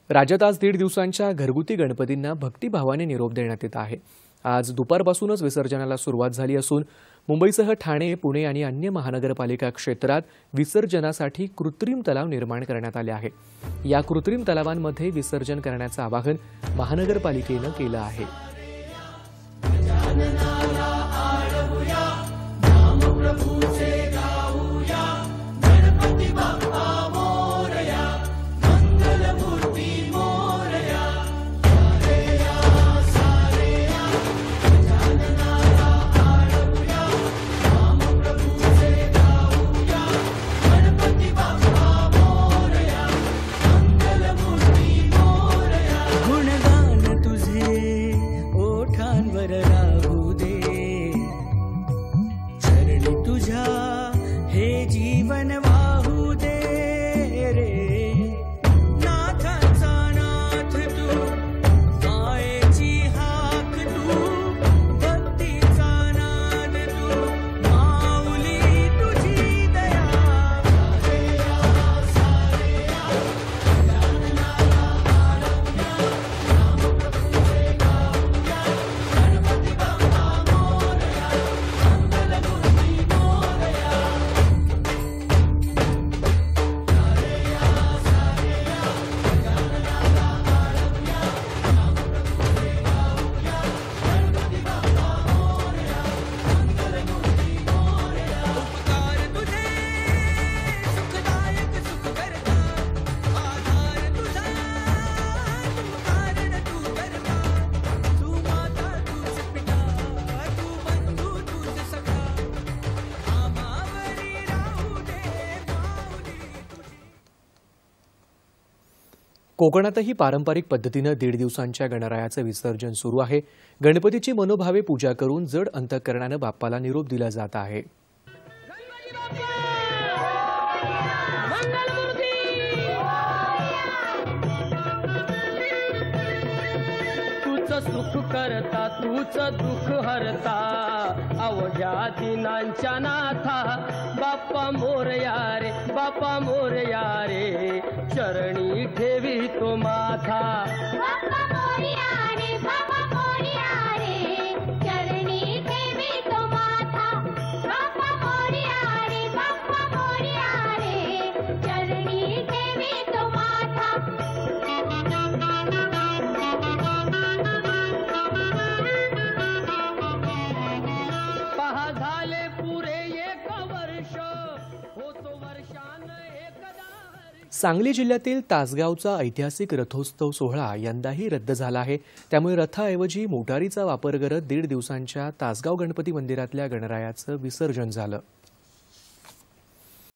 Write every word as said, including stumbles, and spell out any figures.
राज्यात आज दीड दिवसांच्या घरगुती गणपतींना भक्तिभावाने निरोप देण्यात येत आहे। आज दुपारपासूनच विसर्जनाला सुरुवात झाली असून मुंबईसह ठाणे, पुणे आणि अन्य महानगरपालिका क्षेत्रात विसर्जनासाठी कृत्रिम तलाव निर्माण करण्यात आले आहे। या कृत्रिम तलावांमध्ये विसर्जन करण्याचं आवाहन महानगरपालिकेने केलं आहे। हे जीवन वाहू दे रे नाथाचा नाथ तू मायेची हाक तू भक्तीचा नाद तू माऊली तुझी दया कोकणातही पारंपरिक पद्धतीने दीड दिवसांच्या गणरायाचे विसर्जन सुरू आहे। गणपतीची मनोभावे पूजा करून जड अंतःकरणाने बाप्पाला निरोप दिला जात आहे। तूच सुख करता तूच दुःख हरता अवघ्या दिनांच्या नाथा बाप्पा मोरया रे बाप्पा मोरया रे चरणी ठेवी तो माथा बाप्पा मोरया रे बाप्पा मोरया रे चरणी ठेवी तो माथा बाप्पा मोरया रे बाप्पा मोरया रे चरणी ठेवी तो माथा। पहा झाले पुरे एक वर्ष होतो वर्षान एकदा सांगली जिल्ह्यातील तासगावचा ऐतिहासिक रथोत्सव सोहळा यंदाही रद्द झाला आहे। त्यामुळे रथाऐवजी मोटारीचा वापर करत दीड दिवसांच्या तासगाव गणपती मंदिरातल्या गणरायाचं विसर्जन झालं।